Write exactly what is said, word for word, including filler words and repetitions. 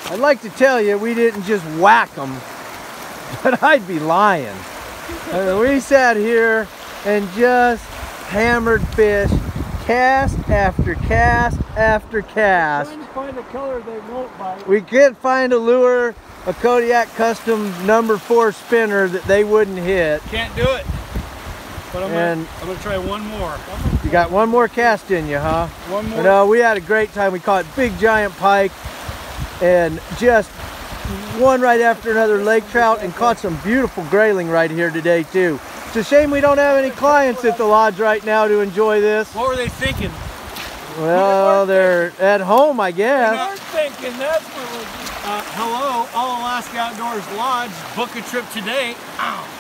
I'd like to tell you we didn't just whack them, but I'd be lying. I mean, we sat here and just hammered fish, cast after cast after cast. Trying to find a color they won't bite. We couldn't find a lure, a Kodiak Custom number four spinner that they wouldn't hit. Can't do it. But I'm And gonna, I'm gonna try one more. You got one more cast in you, huh? One more. No, we had a great time. We caught big giant pike and just one right after another lake trout, and caught some beautiful grayling right here today too. It's a shame we don't have any clients at the lodge right now to enjoy this. What were they thinking? Well, they're at home, I They guess. weren't thinking. That's what was. Uh, hello, All Alaska Outdoors Lodge. Book a trip today. Ow.